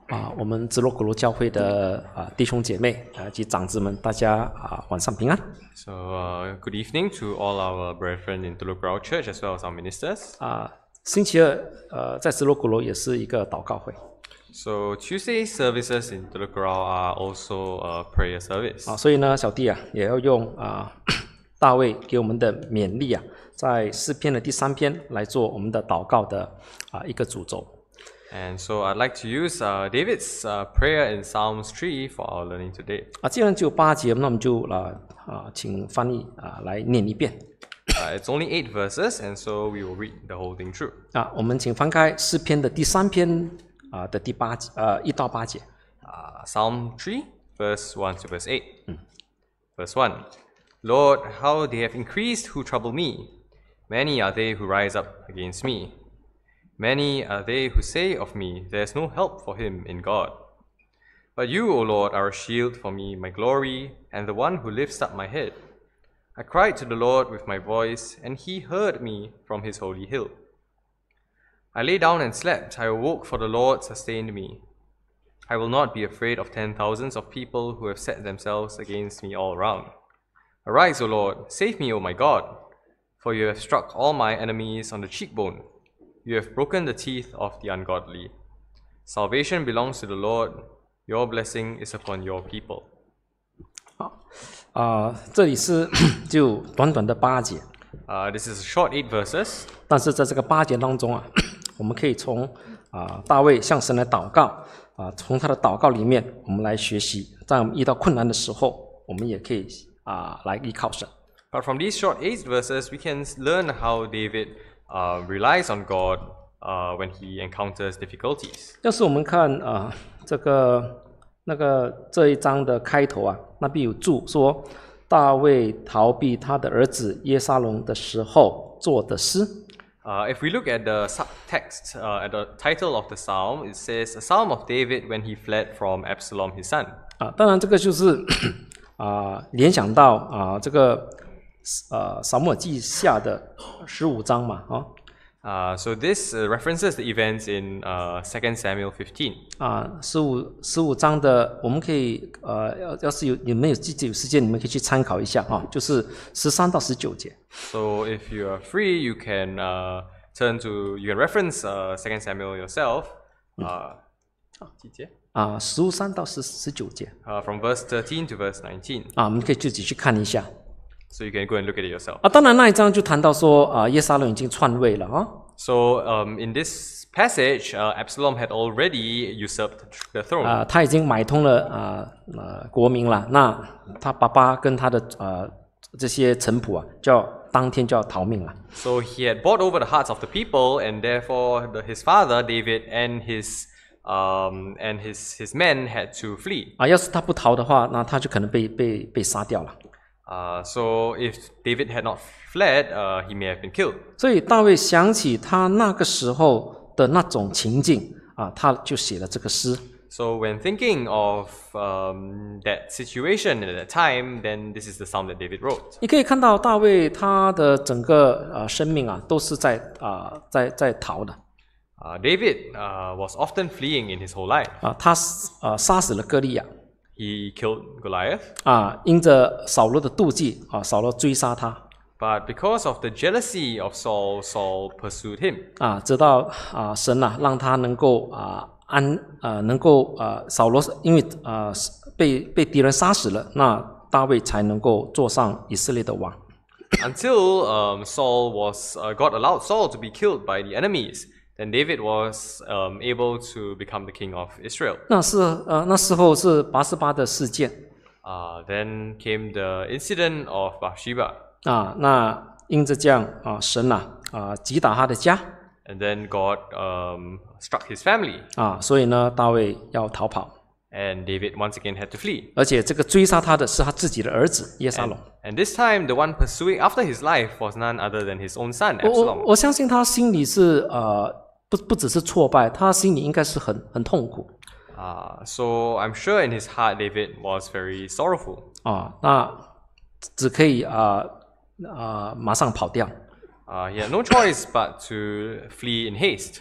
我们直落古罗教会的弟兄姐妹及长子们，大家晚上平安。 So, good evening to all our brethren in Telok Kurau Church as well as our ministers. 星期二在直落古罗也是一个祷告会。 So, Tuesday services in Telok Kurau are also a prayer service. 所以呢，小弟也要用大卫给我们的勉励在诗篇的第3篇来做我们的祷告的一个主轴。 And so I'd like to use David's prayer in Psalms 3 for our learning today. 既然只有8节，那我们就请翻译来念一遍。 It's only 8 verses, and so we will read the whole thing through. 我们请翻开诗篇的第3篇的第1到8节。 Psalm 3, verse 1 to verse 8. Verse 1. Lord, how they have increased who trouble me. Many are they who rise up against me. Many are they who say of me, there is no help for him in God. But you, O Lord, are a shield for me, my glory, and the one who lifts up my head. I cried to the Lord with my voice, and he heard me from his holy hill. I lay down and slept, I awoke, for the Lord sustained me. I will not be afraid of 10,000s of people who have set themselves against me all round. Arise, O Lord, save me, O my God, for you have struck all my enemies on the cheekbone. You have broken the teeth of the ungodly. Salvation belongs to the Lord. Your blessing is upon your people. 这里是就短短的8节。 This is a short 8 verses. 但是在这个8节当中我们可以从大卫向神来祷告从他的祷告里面，我们来学习，在我们遇到困难的时候，我们也可以来依靠神。 But from these short 8 verses, we can learn how David relies on God when he encounters difficulties. 要是我们看这一章的开头那边有注说大卫逃避他的儿子耶沙龙的时候做的诗。 If we look at the subtext, at the title of the psalm, it says a psalm of David when he fled from Absalom, his son. 当然这个就是联想到这个撒母耳记下的15章嘛 So this references the events in 2 Samuel 15. 15章的，我们可以要是你们有自己有时间，你们可以去参考一下就是13到19节。 So if you are free, you can you can reference 2 Samuel yourself. 几节 15到19节。 From verse 13 to verse 19. 我们可以自己去看一下。 So you can go and look at it yourself. 当然那一章就谈到说耶沙龙已经篡位了 So in this passage, Absalom had already usurped the throne. 他已经买通了国民了，那他爸爸跟他的这些臣仆当天就要逃命了。 So he had bought over the hearts of the people, and therefore his father David and his men had to flee. 要是他不逃的话，那他就可能被杀掉了。 So if David had not fled, he may have been killed. 所以大卫想起他那个时候的那种情境他就写了这个诗。 So when thinking of that situation at that time, then this is the psalm that David wrote. 你可以看到大卫他的整个生命都是在逃的。 David was often fleeing in his whole life. 他杀死了歌利亚。 He killed Goliath. 因着扫罗的妒忌扫罗追杀他。 But because of the jealousy of Saul, Saul pursued him. 直到神让他能够能够扫罗因为被敌人杀死了，那大卫才能够坐上以色列的王。 Until Saul God allowed Saul to be killed by the enemies. Then David was able to become the king of Israel. 那时候是88的事件。 Then came the incident of Bathsheba. 那因着这样神击打他的家。 And then God struck his family. 所以呢，大卫要逃跑。 And David once again had to flee. 而且这个追杀他的是他自己的儿子耶沙龙。 And this time, the one pursuing after his life was none other than his own son Absalom. 我相信他心里是不只是挫败，他心里应该是很痛苦。 So I'm sure in his heart David was very sorrowful. 那只可以马上跑掉。 He had no choice but to flee in haste.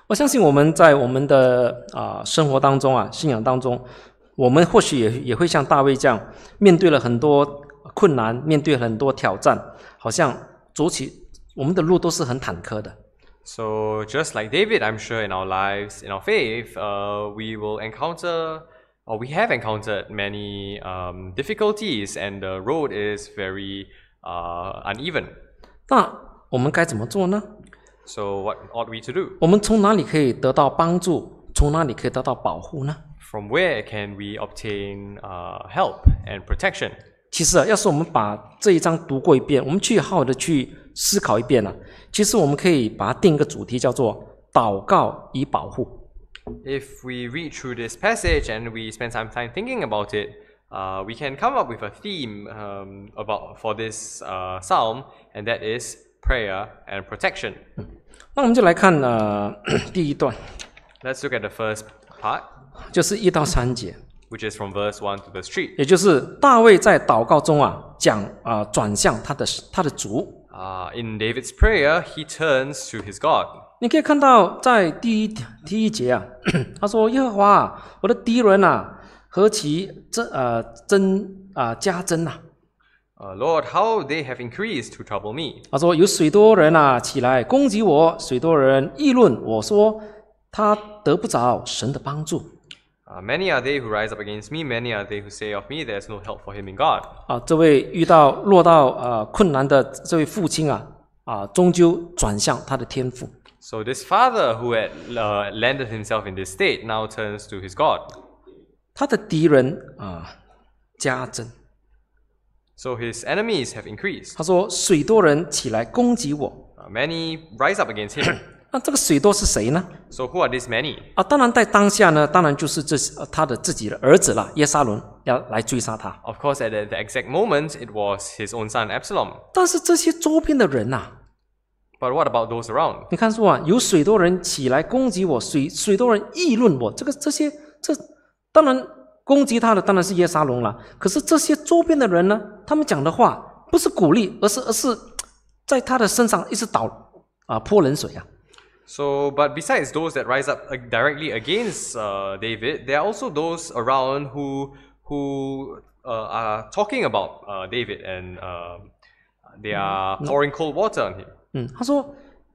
我相信我们在我们的生活当中信仰当中，我们或许也会像大卫这样，面对了很多困难，面对很多挑战，好像走起我们的路都是很坎坷的。 So just like David, I'm sure in our lives, in our faith, we will encounter, or we have encountered many difficulties, and the road is very uneven. 那我们该怎么做呢？ So what ought we to do? 我们从哪里可以得到帮助？从哪里可以得到保护呢？ From where can we obtain help and protection? 其实要是我们把这一章读过一遍，我们去好好的去思考一遍其实我们可以把它定一个主题，叫做祷告以保护。 If we read through this passage and we spend some time thinking about it, we can come up with a theme for this psalm, and that is prayer and protection. 那我们就来看第一段， Let's look at the first part, 就是1到3节， which is from verse 1 to verse 3. 也就是大卫在祷告中转向他的主。 In David's prayer, he turns to his God. 你可以看到在第一节他说：“耶和华我的敌人何其加增 Lord, how they have increased to trouble me. 他说：“有许多人起来攻击我，许多人议论我说他得不着神的帮助。” Many are they who rise up against me, many are they who say of me, there is no help for him in God. 这位落到困难的这位父亲终究转向他的天父。 So this father who had landed himself in this state now turns to his God. 他的敌人加增。 So his enemies have increased. 他说：“许多人起来攻击我。” Many rise up against him. 那这个许多是谁呢？ So who are these many? 当然在当下呢，当然就是他的自己的儿子了，耶沙伦要来追杀他。 Of course, at the exact moment, it was his own son Absalom. 但是这些周边的人 But what about those around? 你看说有许多人起来攻击我，许多人议论我。这当然攻击他的当然是耶沙龙了。可是这些周边的人呢，他们讲的话不是鼓励，而是在他的身上一直泼冷水 So, but besides those that rise up directly against David, there are also those around who are talking about David, and they are pouring cold water on him. 他说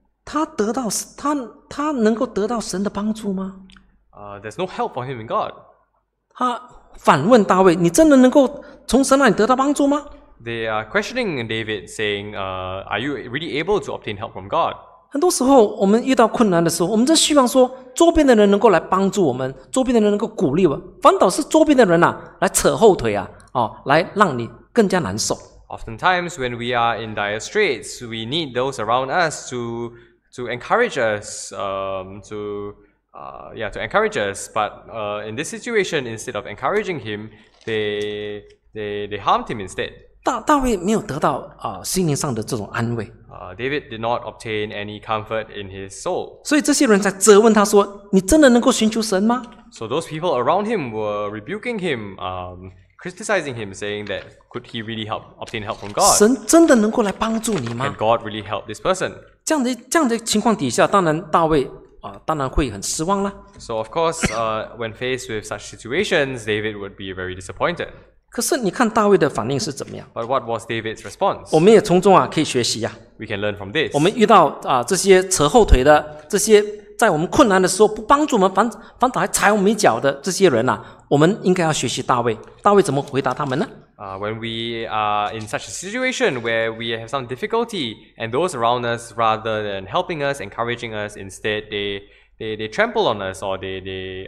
他能够得到神的帮助吗？ There's no help for him in God. 他反问大卫：“你真的能够从神那里得到帮助吗？” They are questioning David, saying, "Are you really able to obtain help from God?" 很多时候，我们遇到困难的时候，我们真希望说，周边的人能够来帮助我们，周边的人能够鼓励我们，反倒是周边的人来扯后腿来让你更加难受。 Oftentimes, when we are in dire straits, we need those around us to encourage us, to encourage us. But in this situation, instead of encouraging him, they harmed him instead. 大卫没有得到心灵上的这种安慰。 David did not obtain any comfort in his soul. 所以这些人在责问他说：“你真的能够寻求神吗？” So those people around him were rebuking him, criticizing him, saying that could he really obtain help from God? 神真的能够来帮助你吗 Can God really help this person? 这样的情况底下，当然大卫当然会很失望啦。 So of course, when faced with such situations, David would be very disappointed. 可是你看大卫的反应是怎么样？ But what was David's response? 我们也从中可以学习 We can learn from this. 我们遇到这些扯后腿的，这些在我们困难的时候不帮助我们，反倒还踩我们一脚的这些人我们应该要学习大卫。大卫怎么回答他们呢？ When we are in such a situation where we have some difficulty, and those around us, rather than helping us, encouraging us, instead they trample on us, or they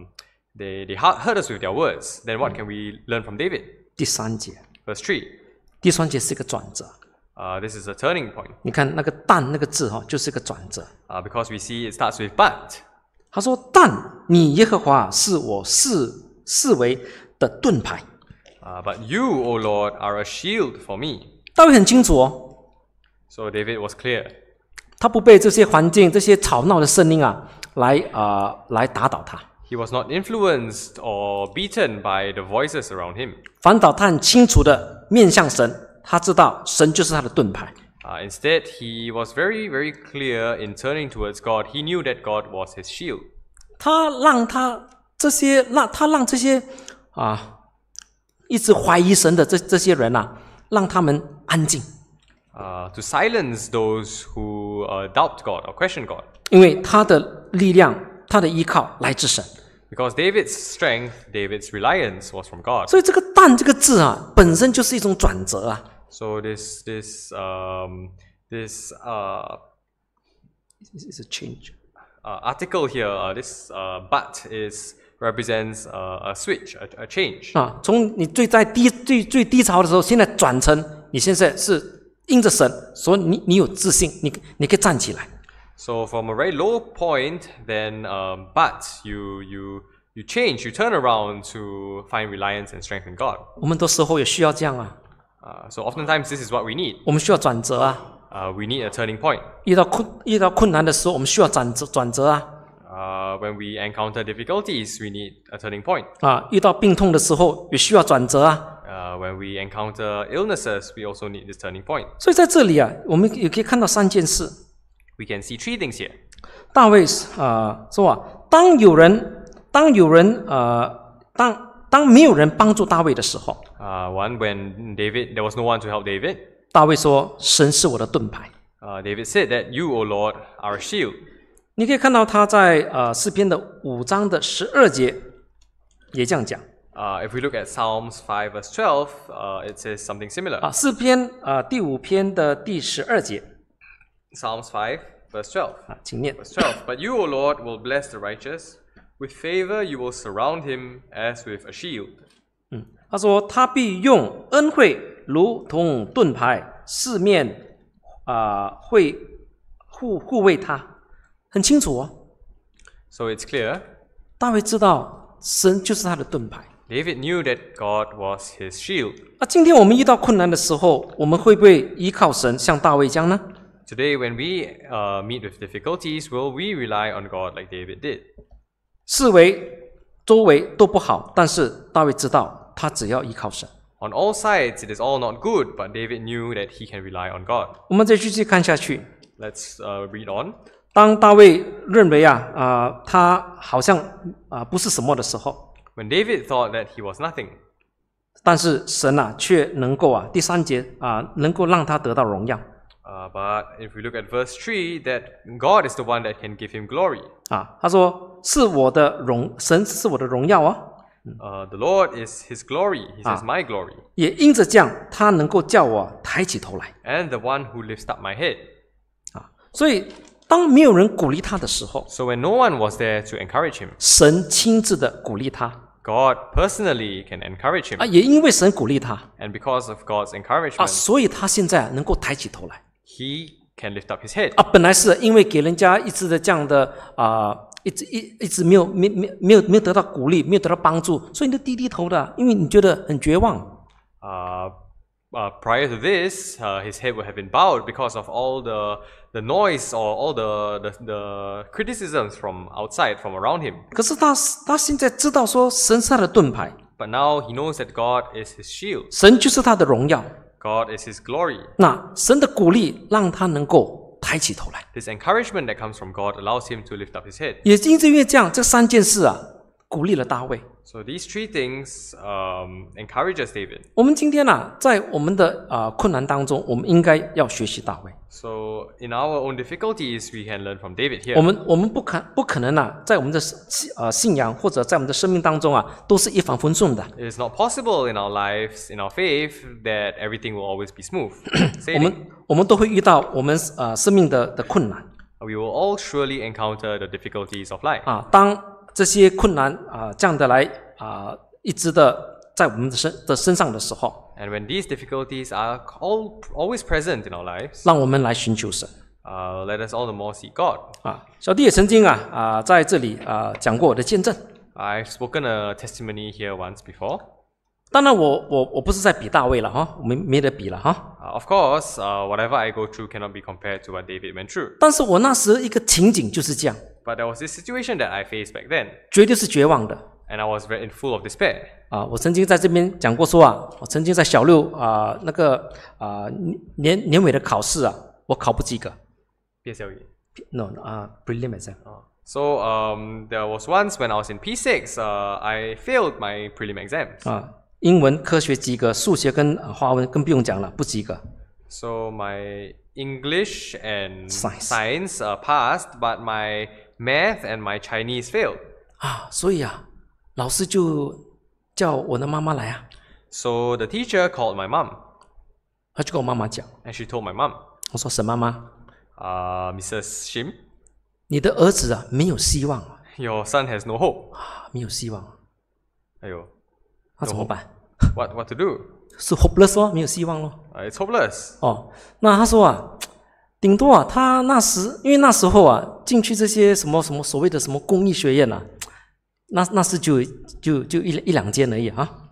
hurt us with their words, then what can we learn from David? 第3节， Verse 3. 第3节是一个转折。 This is a turning point. 你看那个但那个字就是一个转折。 Because we see it starts with but. 他说：“但你耶和华是我视为的盾牌。” But you, O Lord, are a shield for me. 大卫很清楚 So David was clear. 他不被这些环境、这些吵闹的声音来打倒他。 He was not influenced or beaten by the voices around him. 反倒他很清楚的面向神，他知道神就是他的盾牌。 Instead, he was very, very clear in turning towards God. He knew that God was his shield. 他让这些一直怀疑神的这些人啊，让他们安静。 To silence those who doubt God or question God. 因为他的力量、他的依靠来自神。 Because David's strength, David's reliance was from God. 所以这个但这个字啊，本身就是一种转折啊。 So this is a change. Article here, this but represents a switch, a change. 从你最低潮的时候，现在转成你现在是因着神，所以你有自信，你可以站起来。 So from a very low point, then but you change, you turn around to find reliance and strength in God. 我们的时候也需要这样啊。 So oftentimes this is what we need. 我们需要转折啊。 We need a turning point. 遇到困难的时候，我们需要转折啊。 When we encounter difficulties, we need a turning point. 遇到病痛的时候，也需要转折啊。 When we encounter illnesses, we also need this turning point. 所以在这里啊，我们也可以看到3件事。 We can see 3 things here. 大卫说当没有人帮助大卫的时候， One, when there was no one to help David. 大卫说：“神是我的盾牌。” David said that you, O Lord, are a shield. 你可以看到他在诗篇的5章的12节也这样讲。 If we look at Psalms 5 verse 12, it says something similar. 诗篇第5篇的第12节。 Psalms 5 verse 12. 请念。 Verse 12. But you, O Lord, will bless the righteous. With favor you will surround him as with a shield. 他说：“他必用恩惠如同盾牌，四面会护卫他。”很清楚哦。 So it's clear. 大卫知道神就是他的盾牌。 David knew that God was his shield. 今天我们遇到困难的时候，我们会不会依靠神，像大卫这样呢？ Today, when we meet with difficulties, will we rely on God like David did? 四围周围都不好，但是大卫知道他只要依靠神。 On all sides, it is all not good, but David knew that he can rely on God. 我们再继续看下去。 Let's read on. 当大卫认为他好像不是什么的时候， When David thought that he was nothing, 但是神却能够第3节能够让他得到荣耀。 But if we look at verse 3, that God is the one that can give him glory. 他说神是我的荣耀啊。 The Lord is his glory. He says, my glory. 也因着这样，他能够叫我抬起头来。 And the one who lifts up my head. 所以当没有人鼓励他的时候， So when no one was there to encourage him, 神亲自的鼓励他。 God personally can encourage him. 也因为神鼓励他， And because of God's encouragement, 所以他现在能够抬起头来。 he can lift up his head. 本来是因为给人家一直的这样的一直没有得到鼓励，没有得到帮助，所以你就低头的，因为你觉得很绝望。 Prior to this, his head would have been bowed because of all the noise or all the criticisms from outside, from around him. 可是他现在知道说神是他的盾牌， But now he knows that God is his shield. 神就是他的荣耀。 God is his glory. 那神的鼓励让他能够抬起头来。 This encouragement that comes from God allows him to lift up his head. 也因为这样，这3件事鼓励了大卫。 So these 3 things encourages David. 我们今天在我们的困难当中，我们应该要学习大卫。 So in our own difficulties, we can learn from David here. 我们不可能在我们的信仰或者在我们的生命当中都是一帆风顺的。 It is not possible in our lives, in our faith, that everything will always be smooth sailing. 我们都会遇到我们生命的困难。 We will all surely encounter the difficulties of life. 当这些困难这样的来一直的在我们的身上的时候， And when these difficulties are always present in our lives, 让我们来寻求神。 let us all the more seek God. 小弟也曾经在这里讲过我的见证。 I've spoken a testimony here once before. 当然我不是在比大卫了我们没得比了 Of course, whatever I go through cannot be compared to what David went through. 但是我那时一个情景就是这样， But there was this situation that I faced back then. 绝对是绝望的。 and I was very full of despair. 我曾经在这边讲过说我曾经在小六那个年尾的考试我考不及格。 PSLE. No, prelim exam. So there was once when I was in P6, I failed my prelim exams. 英文科学及格，数学跟华文更不用讲了，不及格。 So my English and Science. passed, but my math and my Chinese failed. 所以老师就叫我的妈妈来 So the teacher called my mom. 他就跟我妈妈讲， And she told my mom, 我说沈妈妈， Mrs. Shim, 你的儿子没有希望 your son has no hope. 没有希望， Ayo, 那怎么办？ what to do? 是 hopeless 咯，没有希望咯。 It's hopeless. 那他说顶多他那时因为那时候进去这些什么所谓的什么公益学院那是就一两间而已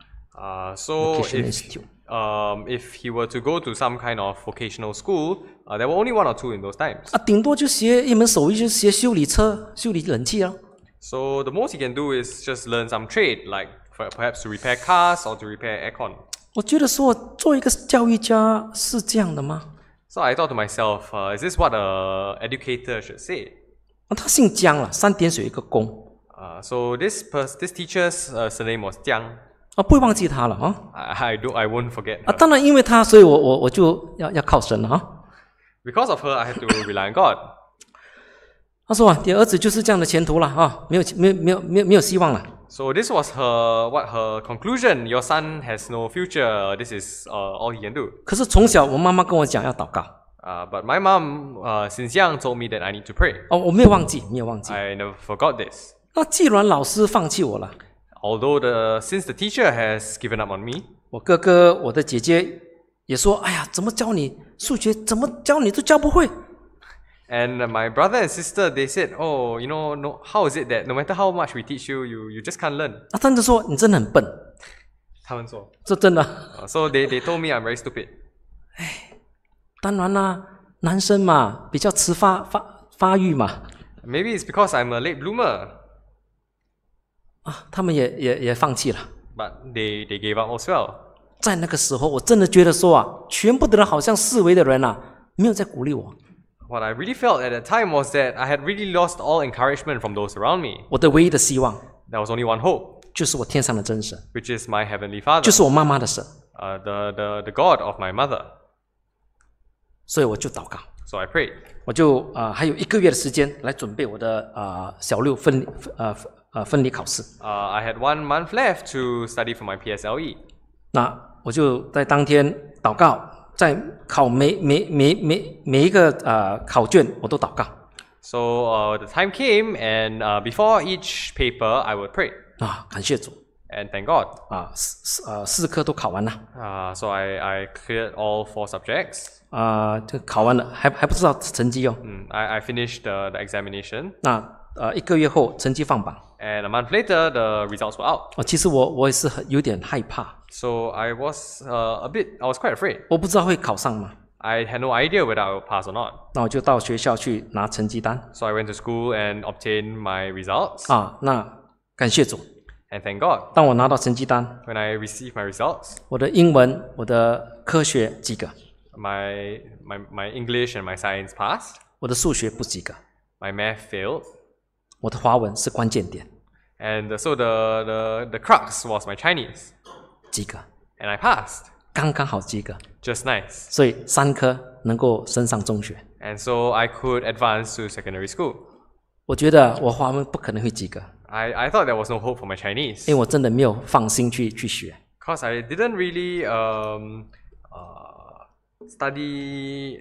So Vocational Institute. if he were to go to some kind of vocational school, there were only 1 or 2 in those times. 顶多就学一门手艺，就学修理车、修理冷气 So the most he can do is just learn some trade, like perhaps to repair cars or to repair aircon. 我觉得说做一个教育家是这样的吗？ So I thought to myself, is this what an educator should say? 他姓江3点水一个公。 So this teacher's surname was Jiang. 不会忘记他了 I won't forget her. 当然因为他，所以我就要靠神了 Because of her, I had to rely on God. 他说你儿子就是这样的前途了没有希望了。 So this was her conclusion. Your son has no future. This is all he can do. 可是从小我妈妈跟我讲要祷告。 But my mom, since young, told me that I need to pray. 我没有忘记。 I never forgot this. 那既然老师放弃我了， Although since the teacher has given up on me, 我哥哥、我的姐姐也说：“哎呀，怎么教你数学？怎么教你都教不会。” and my brother and sister, they said, "Oh, no, how is it that no matter how much we teach you, you just can't learn?" 他们就说你真的很笨。 他们说， 这真的。 So they told me I'm very stupid. 当然啦，男生嘛比较迟发育嘛。 Maybe it's because I'm a late bloomer. 他们也放弃了。 But they gave up as well. 在那个时候，我真的觉得说全部的人好像四围的人没有在鼓励我。 What I really felt at that time was that I had really lost all encouragement from those around me. 我的唯一的希望 There was only one hope, 就是我天上的真神， which is my heavenly Father, 就是我妈妈的神。 the God of my mother. 所以我就祷告， So I prayed. 我就还有1个月的时间来准备我的小六分离考试。 I had 1 month left to study for my PSLE. 那我就在当天祷告，在考每一个考卷我都祷告。 So the time came, and before each paper, I would pray 感谢主 and thank God. 4科都考完了。 So I cleared all 4 subjects. 就考完了，还不知道成绩 I finished the examination. 那1个月后成绩放榜。 And a month later, the results were out. 其实我也是有点害怕。 So I was I was quite afraid. 我不知道会考上吗？ I had no idea whether I would pass or not. 那我就到学校去拿成绩单。 So I went to school and obtained my results. 那感谢主。 And thank God. 当我拿到成绩单， When I received my results, 我的英文、我的科学及格， my English and my science passed. 我的数学不及格， My math failed. 我的华文是关键点， And so the crux was my Chinese. 及格， And I passed. 刚刚好及格， Just nice. 所以3科能够升上中学。 And so I could advance to secondary school. 我觉得我华文不可能会及格， I thought there was no hope for my Chinese. 因为我真的没有放心去学。 Because I didn't really study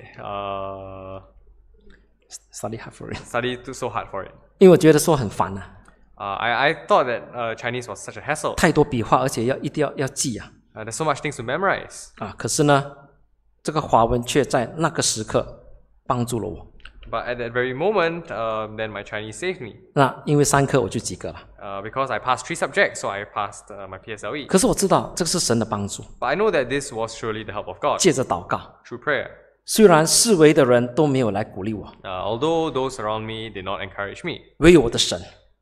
hard for it， study so hard for it. 因为我觉得说很烦 I thought that Chinese was such a hassle. 太多笔画，而且一定要记 There's so much things to memorize. 可是呢，这个华文却在那个时刻帮助了我。 But at that very moment, then my Chinese saved me. 那因为3科我就及格了。 Because I passed 3 subjects, so I passed my PSLE. 可是我知道这个是神的帮助， But I know that this was surely the help of God 借着祷告。 through prayer. 虽然四围的人都没有来鼓励我， Although those around me did not encourage me, 唯有我的神，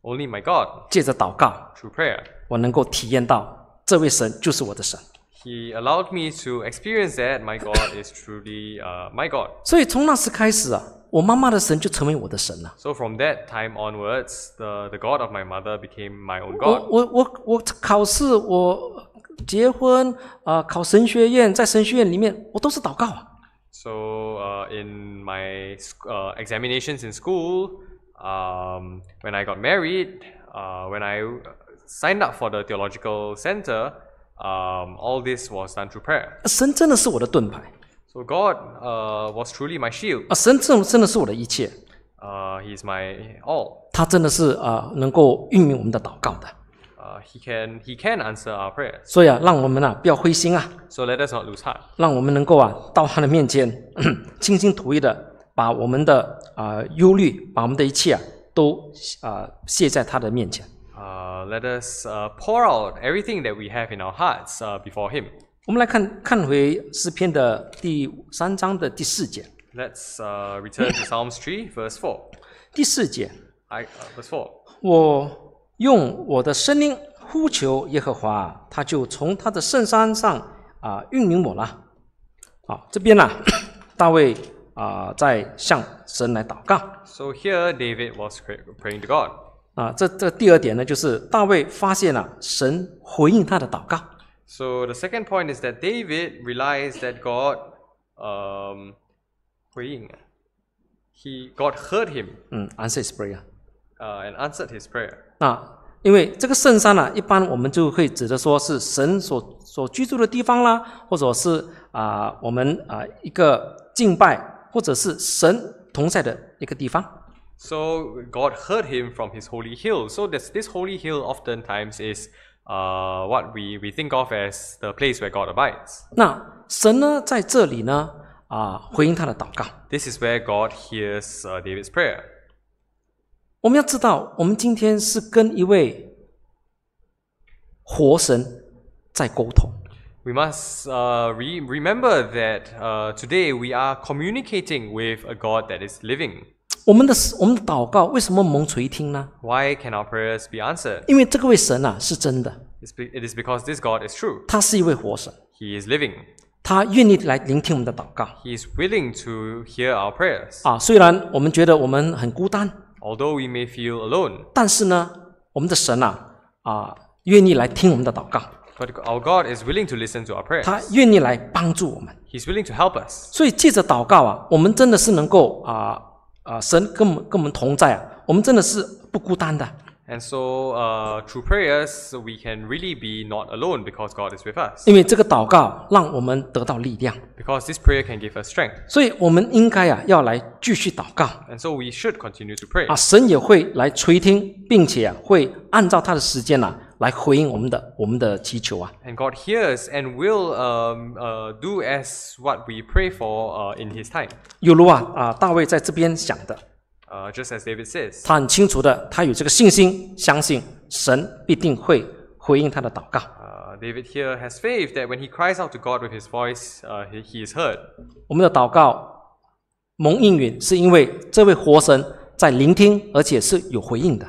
Only my God, 借着祷告， through prayer. 我能够体验到这位神就是我的神。 He allowed me to experience that my God is truly my God. 所以从那时开始啊，我妈妈的神就成为我的神了。 So from that time onwards, the God of my mother became my own 我 God. 我考试，我结婚考神学院，在神学院里面，我都是祷告啊。 So in my examinations in school, when I got married, when I signed up for the theological center, all this was done through prayer. 神真的是我的盾牌 So God was truly my shield. 神真的是我的一切， He's my all. 他真的是能够运用我们的祷告的。 He can answer our prayers. 所以让我们不要灰心啊， So let us not lose heart. 让我们能够到他的面前倾心吐意的把我们的忧虑，把我们的一切都卸在他的面前。 Let us pour out everything that we have in our hearts before Him. 我们来看回诗篇的第3章的第4节。 Let's return to Psalms 3, verse 4. 第4节， Verse 4. 我用我的声音呼求耶和华，他就从他的圣山上运领我了。这边大卫在向神来祷告。 So here David was praying to God. 这第2点呢，就是大卫发现神回应他的祷告。 So the second point is that David realized that God God heard him answer his prayer. and answered his prayer. 因为这个圣山一般我们就会指的说是神所居住的地方啦，或者是我们一个敬拜，或者是神同在的一个地方。 So God heard him from his holy hill. So this holy hill oftentimes is what we think of as the place where God abides. 那神呢，在这里呢回应他的祷告。 This is where God hears David's prayer. 我们要知道，我们今天是跟一位活神在沟通。 We must remember that today we are communicating with a God that is living. 我们的祷告为什么蒙垂听呢？ Why can our prayers be answered? 因为这个位神是真的， It is because this God is true. 他是一位活神， He is living. 他愿意来聆听我们的祷告。 He is willing to hear our prayers. 虽然我们觉得我们很孤单， Although we may feel alone, 但是呢，我们的神愿意来听我们的祷告， but our God is willing to listen to our prayers. 他愿意来帮助我们。 He's willing to help us. 所以借着祷告我们真的是能够神跟我们同在我们真的是不孤单的。 And so through prayers, we can really be not alone because God is with us. 因为这个祷告让我们得到力量， Because this prayer can give us strength. 所以我们应该要来继续祷告 And so we should continue to pray. 神也会来垂听，并且会按照他的时间来回应我们的祈求 And God hears and will do as what we pray for in His time. 犹如大卫在这边想的， Just as David says, 他很清楚的，他有这个信心，相信神必定会回应他的祷告。 David here has faith that when he cries out to God with his voice, he is heard. 我们的祷告蒙应允，是因为这位活神在聆听，而且是有回应的。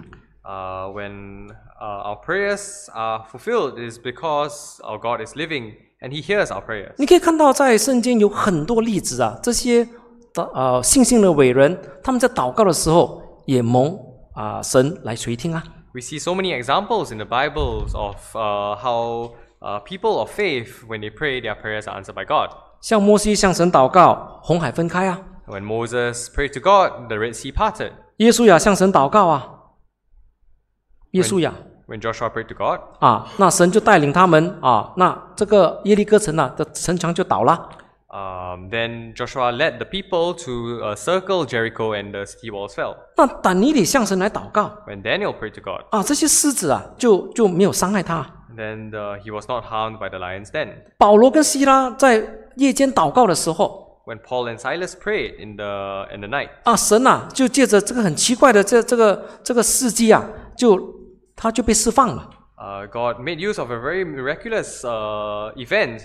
When our prayers are fulfilled, it is because our God is living and He hears our prayers. 你可以看到在圣经有很多例子这些信心的伟人，他们在祷告的时候也蒙神来垂听 We see so many examples in the Bibles of how people of faith, when they pray, their prayers are answered by God. 像摩西向神祷告，红海分开 When Moses prayed to God, the Red Sea parted. 耶稣亚向神祷告耶稣亚 When Joshua prayed to God, 那神就带领他们那这个耶利哥城的城墙就倒了。 then Joshua led the people to circle Jericho and the city walls fell. 那但以理向神来祷告 When Daniel prayed to God, 这些狮子就没有伤害他。 then he was not harmed by the lion's den. 保罗跟希拉在夜间祷告的时候 When Paul and Silas prayed in the night, 神就借着这个很奇怪的这个事迹他就被释放了。 God made use of a very miraculous event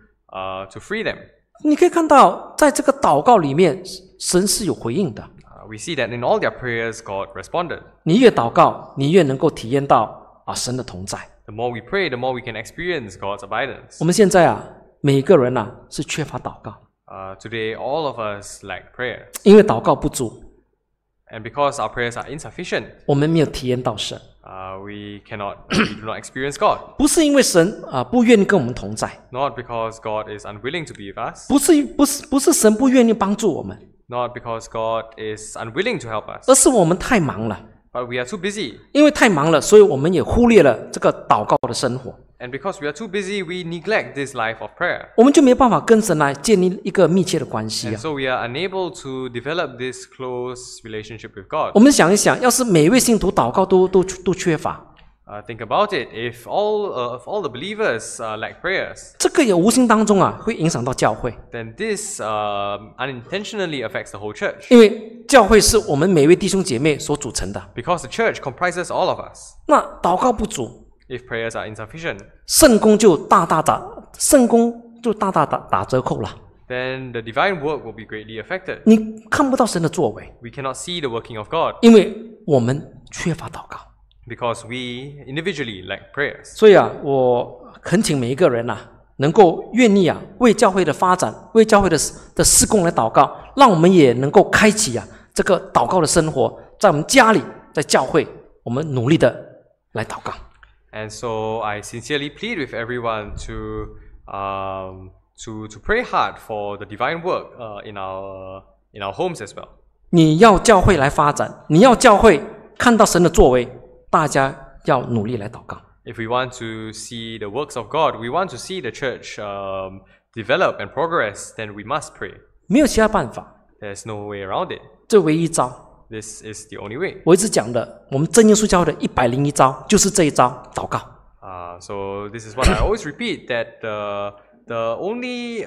to free them. 你可以看到，在这个祷告里面，神是有回应的。 we see that in all their prayers, God responded. 你越祷告，你越能够体验到神的同在。 The more we pray, the more we can experience God's abidance. 我们现在每个人是缺乏祷告， Today, all of us lack prayer. 因为祷告不足， And because our prayers are insufficient, 我们没有体验到神。 we do not experience God. 不是因为神不愿意跟我们同在， Not because God is unwilling to be with us. 不是神不愿意帮助我们， Not because God is unwilling to help us. 而是我们太忙了。 But we are too busy. 因为太忙了，所以我们也忽略了这个祷告的生活， And because we are too busy, we neglect this life of prayer. 我们就没办法跟神来建立一个密切的关系 And so we are unable to develop this close relationship with God. 我们想一想，要是每一位信徒祷告都缺乏， Think about it. If all the believers lack prayers, 这个也无形当中会影响到教会， then this unintentionally affects the whole church. 因为教会是我们每位弟兄姐妹所组成的。 Because the church comprises all of us. 那祷告不足， If prayers are insufficient, 圣工就大大打折扣了。 then the divine work will be greatly affected. 你看不到神的作为， We cannot see the working of God 因为我们缺乏祷告。 because we individually lack prayers. 所以我恳请每一个人能够愿意为教会的发展，为教会的事工来祷告，让我们也能够开启这个祷告的生活，在我们家里，在教会，我们努力的来祷告。 And so I sincerely plead with everyone to pray hard for the divine work in our homes as well. 你要教会来发展，你要教会看到神的作为，大家要努力来祷告。 If we want to see the works of God, we want to see the church develop and progress, then we must pray. 没有其他办法， There's no way around it. 这唯一招。 This is the only way. 我一直讲的，我们真耶稣教会的101招就是这一招，祷告。 So this is what I always repeat, that the only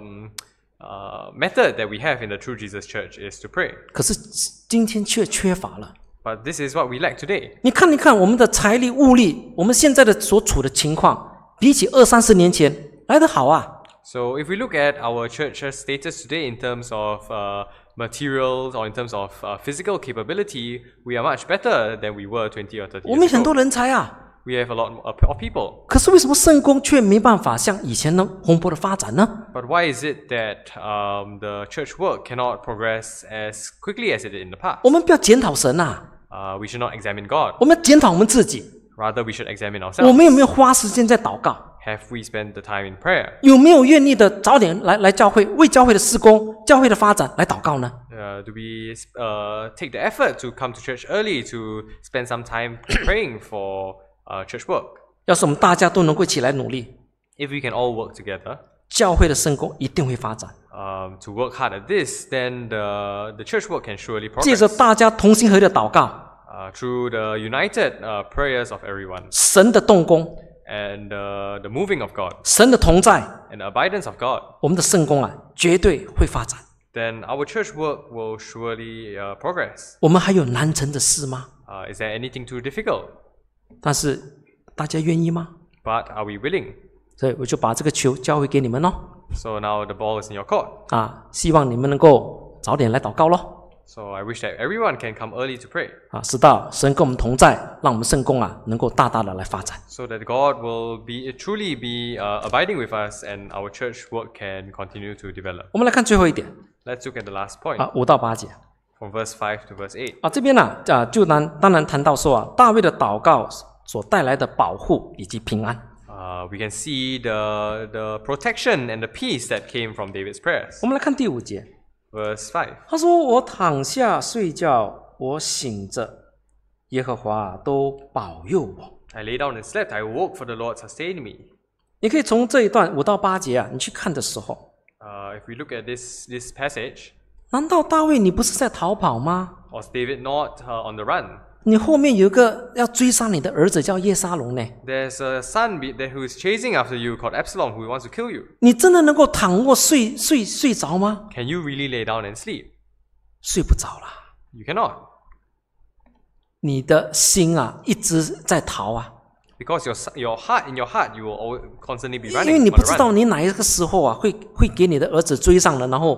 method that we have in the True Jesus Church is to pray. 可是今天却缺乏了。 But this is what we lack today. 你看一看我们的财力物力，我们现在的所处的情况，比起20-30年前来得好啊。 So if we look at our church's status today in terms of materials or in terms of physical capability, we are much better than we were 20 or 30 我们 years 很多 ago. 人才啊， We have a lot of people. 可是为什么圣工却没办法像以前那蓬勃的发展呢？ But why is it that the church work cannot progress as quickly as it did in the past? 我们不要检讨神啊， We should not examine God. 我们要检讨我们自己， Rather, we should examine 我 ourselves. 们有没有花时间在祷告？ Have we spent the time in prayer? 有没有愿意的早点来教会，为教会的事工、教会的发展来祷告呢？ Do we take the effort to come to church early to spend some time praying for church work? 要是我们大家都能够一起来努力， If we can all work together 教会的圣工一定会发展。 to work hard at this, then the church work can surely 借着 progress. 大家同心合意的祷告， Through the united prayers of everyone 神的动工， and the moving of God 神的同在， and the abidance of God, 我们的圣工绝对会发展。 then our church work will surely progress. 我们还有难成的事吗？ Is there anything too difficult? 但是大家愿意吗？ But are we willing? 所以我就把这个球交回给你们咯。 So now the ball is in your court. 希望你们能够早点来祷告咯。 So I wish that everyone can come early to pray. 直到神跟我们同在，让我们圣工能够大大的来发展。 So that God will truly be abiding with us and our church work can continue to develop. 我们来看最后一点 Let's look at the last point 5到8节 from verse 5 to verse 8. 这边就当然谈到说大卫的祷告所带来的保护以及平安。 We can see the protection and the peace that came from David's prayers. 我们来看第5节， Verse 5. 他说：“我躺下睡觉，我醒着，耶和华都保佑我。” I lay down and slept. I woke, for the Lord sustained me. 你可以从这一段5到8节你去看的时候， If we look at this passage, 难道大卫你不是在逃跑吗？ was David not on the run? 你后面有一个要追杀你的儿子叫耶沙龙呢， There's a son who is chasing after you called Absalom who wants to kill you. 你真的能够躺卧睡着吗？ Can you really lay down and sleep? 睡不着啦， You cannot. 你的心一直在逃 Because in your heart, you will constantly be 因为 running 你 on 不 the 知道 run. 你哪一个时候会给你的儿子追上了，然后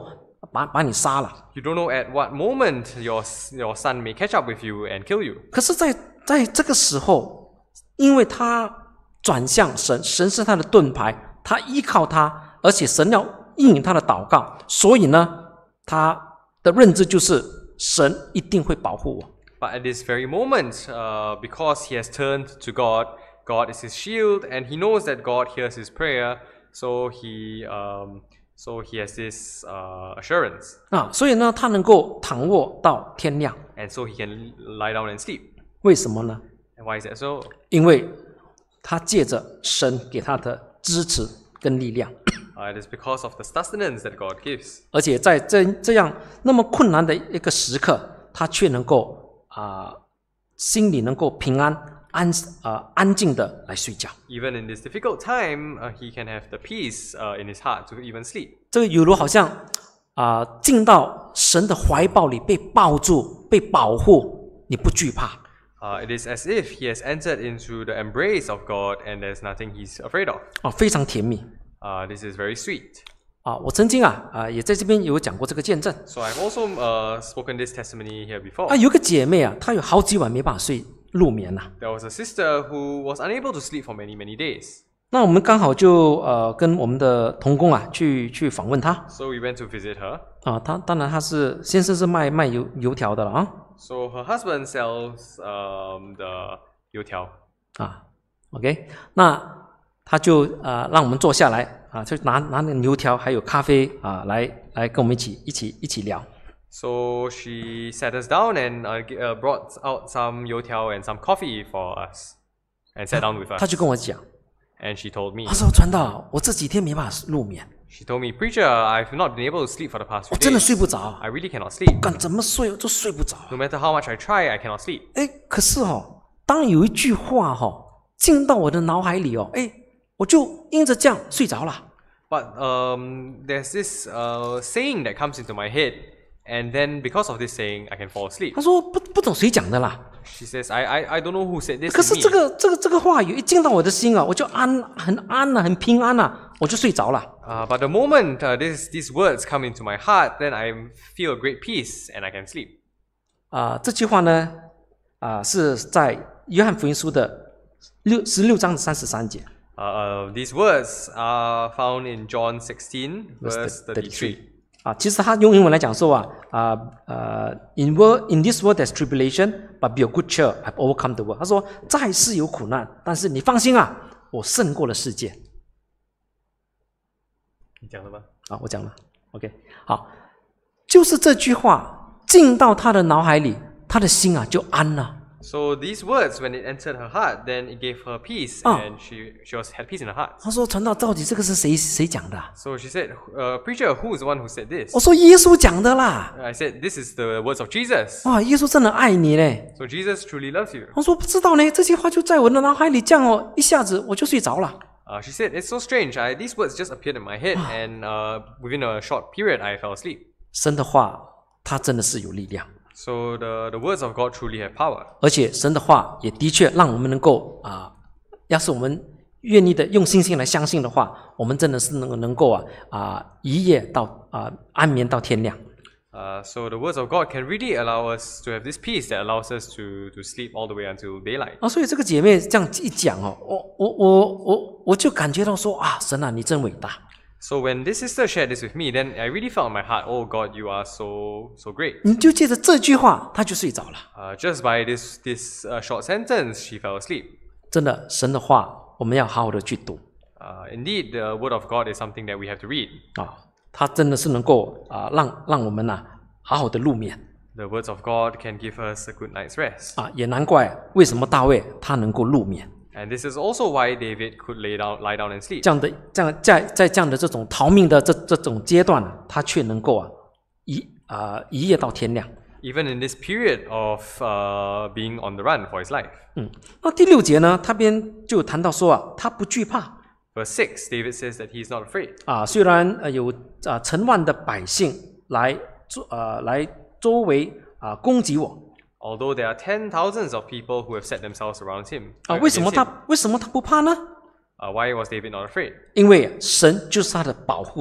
把你杀了。 You don't know at what moment your son may catch up with you and kill you. 可是在这个时候，因为他转向神，神是他的盾牌，他依靠他，而且神要应允他的祷告，所以呢，他的认知就是神一定会保护我。 But at this very moment, because he has turned to God, God is his shield, and he knows that God hears his prayer, so he has this assurance. 所以呢，他能够躺卧到天亮。 And so he can lie down and sleep. 为什么呢？ And why is that so? 因为他借着神给他的支持跟力量， It is because of the sustenance that God gives. 而且在这样那么困难的一个时刻，他却能够心里能够平安安静的来睡觉。 Even in this difficult time, he can have the peace in his heart to even sleep. 这个犹如好像进到神的怀抱里，被抱住、被保护，你不惧怕。 It is as if he has entered into the embrace of God and there's nothing he's afraid of. 非常甜蜜。 This is very sweet. 我曾经也在这边有讲过这个见证。 So I've also spoken this testimony here before. 有个姐妹她有好几晚没办法入眠呐。 There was a sister who was unable to sleep for many, many days. 那我们刚好就跟我们的同工去访问她。 So we went to visit her. 当然先生是卖油条的了啊。 So her husband sells the 油条. OK， 那他就让我们坐下来就拿那个油条还有咖啡来跟我们一起聊。 So she sat us down and brought out some 油条 and some coffee for us and sat down with us. 他就跟我讲， And she told me. 他说传道，我这几天没办法入眠， She told me, Preacher, I've not been able to sleep for the past few 我真的 days. 睡不着， I really cannot sleep. 干怎么睡就睡不着。 No matter how much I try, I cannot sleep. 可是当有一句话进到我的脑海里我就因着这样睡着了。 But there's this saying that comes into my head, and then because of this saying, I can fall asleep. 他说不懂谁讲的啦， She says, I don't know who said this 可 to 是 me. 这个话语一进到我的心我就很安很平安我就睡着了。 But the moment these words come into my heart, then I feel a great peace and I can sleep. 这句话呢是在约翰福音书的16章33节。 These words are found in John 16, verse 33. 其实他用英文来讲说in this world there's tribulation, but be of good cheer, I've overcome the world. 他说在世有苦难，但是你放心我胜过了世界。 你讲了吗？ 我讲了 ，OK， 好，就是这句话进到他的脑海里，他的心就安了。 So these words, when it entered her heart, then it gave her peace, and she had peace in her heart. 他说传道到底这个是谁讲的 So she said, Preacher, who is the one who said this? 我说耶稣讲的啦。 I said, this is the words of Jesus. 耶稣真的爱你嘞。 So Jesus truly loves you. 我说不知道呢，这句话就在我的脑海里这样一下子我就睡着了。 She said, it's so strange. These words just appeared in my head, and within a short period, I fell asleep. 神的话，它真的是有力量。 So the words of God truly have power. 而且神的话也的确让我们能够要是我们愿意的用信心来相信的话，我们真的是能够一夜到安眠到天亮。 So the words of God can really allow us to have this peace that allows us to sleep all the way until daylight. 所以这个姐妹这样一讲我就感觉到说神你真伟大。 So when this sister shared this with me, then I really felt in my heart, oh God, you are so great. 你就借着这句话，她就睡着了。 Just by this short sentence, she fell asleep. 真的，神的话我们要好好的去读。 Indeed, the word of God is something that we have to read. 它真的是能够让我们好好的入眠。 The words of God can give us a good night's rest. 也难怪为什么大卫他能够入眠。 And this is also why David could lie down and sleep. 在这样的这种逃命的这种阶段他却能够一夜到天亮。 Even in this period of being on the run for his life. 那第6节呢，他边就谈到说他不惧怕。 Verse 6, David says that he is not afraid. 虽然有成万的百姓来周围攻击我。 Although there are 10,000s of people who have set themselves around him. 为什么他不怕呢？ Why was David not afraid? 因为神就是他的保护者。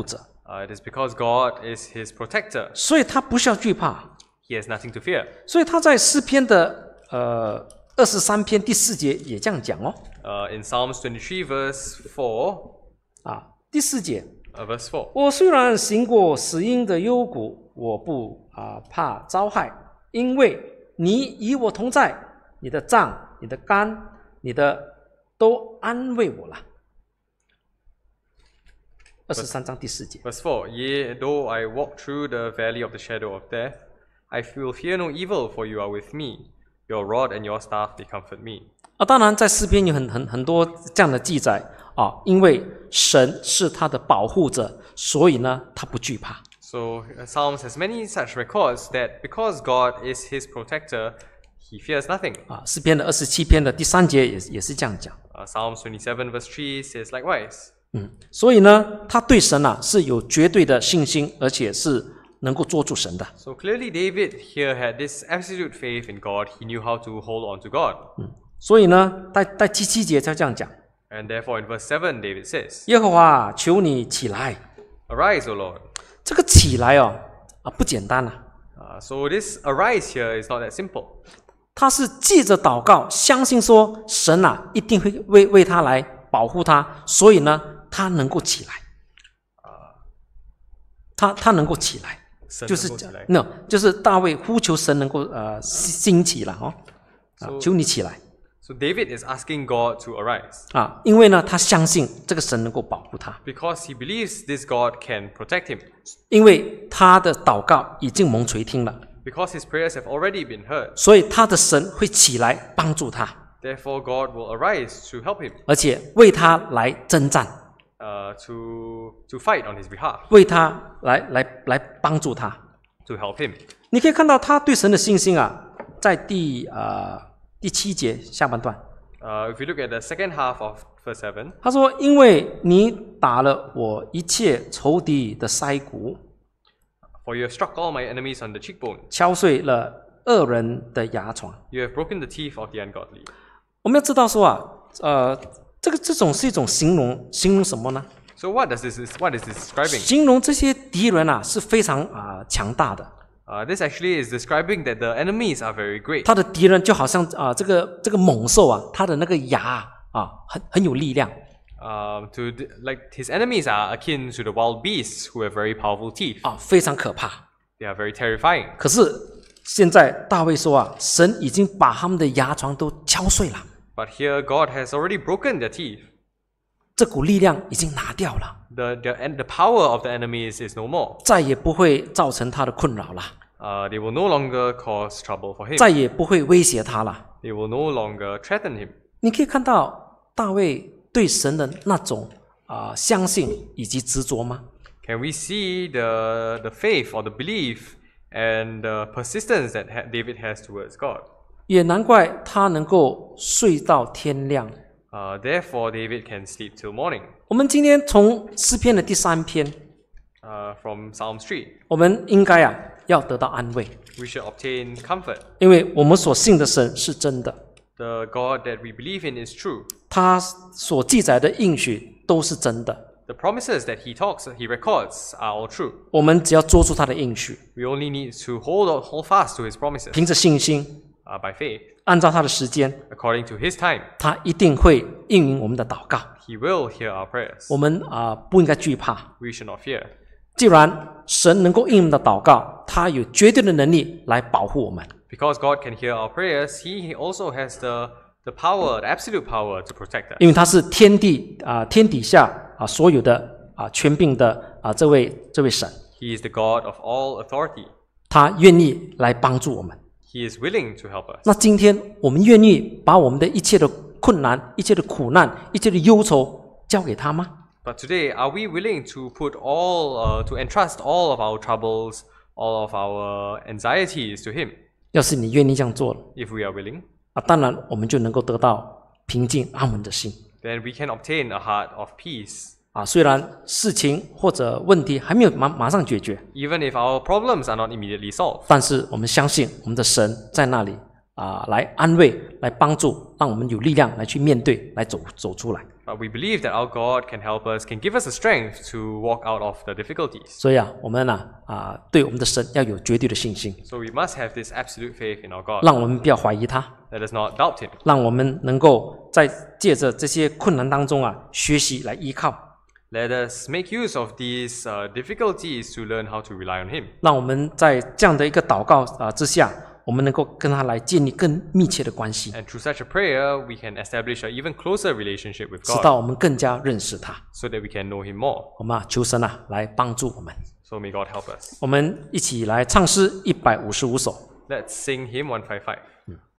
It is because God is his protector. 所以他不需要惧怕。 He has nothing to fear. 所以他在诗篇的23篇第4节也这样讲哦。 In Psalms 23 verse 4, 第4节， verse 4. 我虽然行过死荫的幽谷，我不怕遭害，因为你与我同在，你的杖、你的竿、你的都安慰我了。23章第4节。 Verse 4. Yea, though I walk through the valley of the shadow of death, I will fear no evil, for you are with me. Your rod and your staff, they comfort me. 当然在诗篇有很多这样的记载因为神是他的保护者，所以呢他不惧怕。 So Psalms has many such records that because God is his protector, he fears nothing. 诗篇的27篇的第3节也是这样讲。 Psalms 27 verse 3 says likewise. 所以呢他对神是有绝对的信心，而且是能够捉住神的。 So clearly David here had this absolute faith in God. He knew how to hold on to God. 所以呢在第7节才这样讲。 And therefore in verse 7 David says, 耶和华求你起来。 Arise, O Lord. 这个起来不简单 So this arise here is not that simple. 他是借着祷告，相信说神一定会为他来保护他，所以呢他能够起来。他能够起来，就是大卫呼求神能够兴起了求你起来。 So David is asking God to arise. 因为呢他相信这个神能够保护他， Because he believes this God can protect him. 因为他的祷告已经蒙垂听了， Because his prayers have already been heard. 所以他的神会起来帮助他， Therefore God will arise to help him. 而且为他来征战， To fight on his behalf. 为他来帮助他。 To help him. 你可以看到他对神的信心在第7节下半段。 If you look at the second half of verse 7, 他说：“因为你打了我一切仇敌的腮骨， for you have struck all my enemies on the cheekbone. 敲碎了恶人的牙床。 You have broken the teeth of the ungodly. ” 我们要知道说这种是一种形容什么呢？ So what is this describing? 形容这些敌人是非常强大的。 This actually is describing that the enemies are very great. 他的敌人就好像这个猛兽他的那个牙很有力量。 Like his enemies are akin to the wild beasts who have very powerful teeth. 非常可怕。 They are very terrifying. 可是现在大卫说神已经把他们的牙床都敲碎了。 But here God has already broken their teeth. 这股力量已经拿掉了， The power of the enemies is no more. 再也不会造成他的困扰了， They will no longer cause trouble for him. 再也不会威胁他了。 They will no longer threaten him. 你可以看到大卫对神的那种相信以及执着吗？ Can we see the faith or the belief and the persistence that David has towards God? 也难怪他能够睡到天亮。 Therefore, David can sleep till morning. 我们今天从诗篇的第3篇， From Psalms 3, 我们应该要得到安慰， we should obtain comfort. 因为我们所信的神是真的， The God that we believe in is true. 他所记载的应许都是真的。 The promises that he records are all true. 我们只要捉住他的应许， We only need to hold fast to his promises 凭着信心， by faith. 按照他的时间， According to his time, 他一定会应允我们的祷告。 he will hear our prayers. 我们不应该惧怕。 We should not fear. 既然神能够应我们的祷告，他有绝对的能力来保护我们。 Because God can hear our prayers, he also has the power, the absolute power to protect us. 因为他是天底下所有的权柄的这位神， He is the God of all authority. 他愿意来帮助我们。 He is willing to help us. 那今天我们愿意把我们的一切的困难、一切的苦难、一切的忧愁交给他吗？ But today, are we willing to to entrust all of our troubles, all of our anxieties to Him? 要是你愿意这样做了， If we are willing, 当然我们就能够得到平静安稳的心。 then we can obtain a heart of peace. 虽然事情或者问题还没有马上解决， Even if our problems are not immediately solved. 但是我们相信我们的神在那里来安慰、来帮助，让我们有力量来去面对、来走出来。 But we believe that our God can help us, can give us the strength to walk out of the difficulties. 所以我们对我们的神要有绝对的信心， So we must have this absolute faith in our God. 让我们不要怀疑他， Let us not doubt Him. 让我们能够在借着这些困难当中学习来依靠， Let us make use of these difficulties to learn how to rely on Him. 让我们在这样的一个祷告之下，我们能够跟他来建立更密切的关系， And through such a prayer, we can establish an even closer relationship with 直 God 到我们更加认识他。 so that we can know Him more. 我们求神来帮助我们。 So may God help us. 我们一起来唱诗155首。 Let's sing hymn 155.